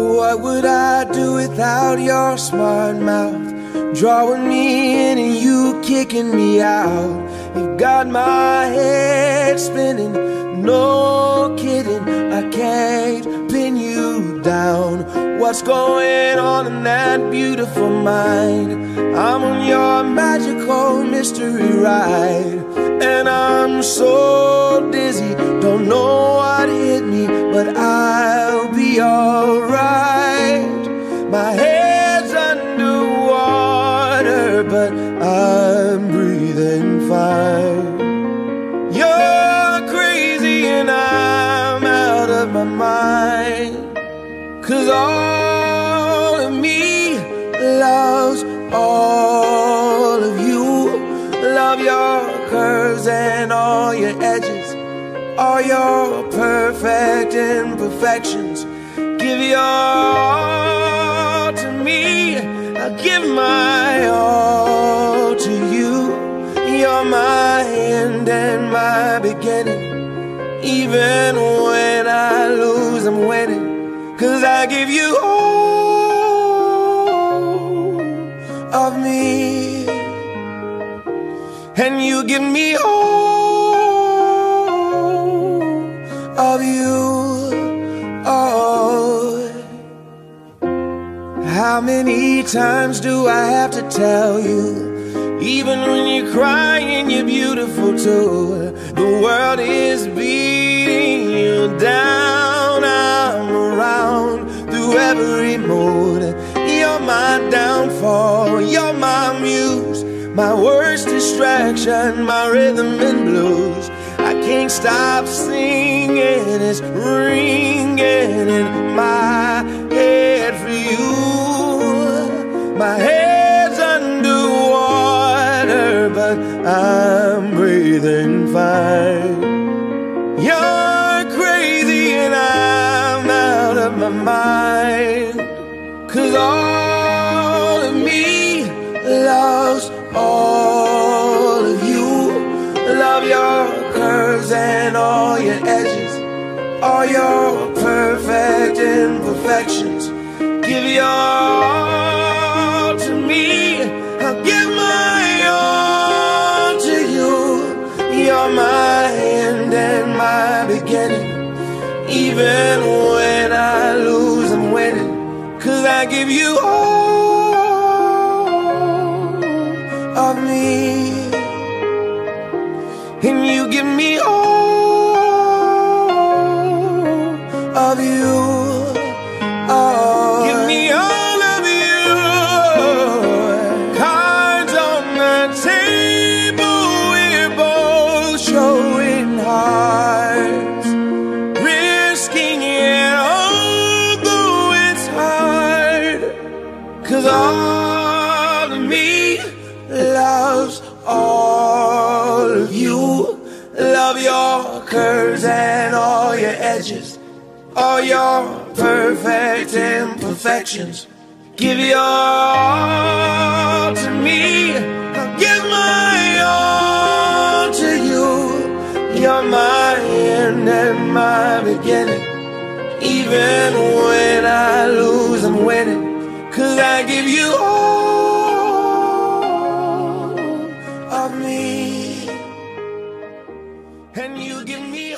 What would I do without your smart mouth, drawing me in and you kicking me out? You got my head spinning, no kidding, I can't pin you down. What's going on in that beautiful mind? I'm on your magical mystery ride, and I'm so dizzy, don't know what hit me, but I'll be alright. My head's underwater, but I'm breathing fine. You're crazy and I'm out of my mind, 'cause all of me loves all of you. Love your curves and all your edges, all your perfect imperfections. Give your all to me, I'll give my all to you. You're my end and my beginning. Even when I lose, I'm winning, 'cause I give you all of me, and you give me all of you. Oh, how many times do I have to tell you? Even when you're crying, you're beautiful too. The world is beating you down. I'm around through every mood. You're my downfall, you're my muse, my worst distraction, my rhythm and blues. I can't stop singing, it's ringing in my head for you. My head's underwater, but I'm breathing fine. You're crazy and I'm out of my mind, 'cause all of me loves all of you. Love your curves and all your edges, all your perfect imperfections. Give your all to me, I'll give my all to you. You're my end and my beginning. Even when I lose, I'm winning, 'cause I give you all of me, and you give me all of you. Oh, give me all of you. Cards on the table, we're both showing hearts, risking it although it's hard, 'cause all of me loves all of you. Love your curves and all your edges, all your perfect imperfections. Give your all to me, I'll give my all to you. You're my end and my beginning. Even when I lose, I'm winning, 'cause I give you all of me, and you give me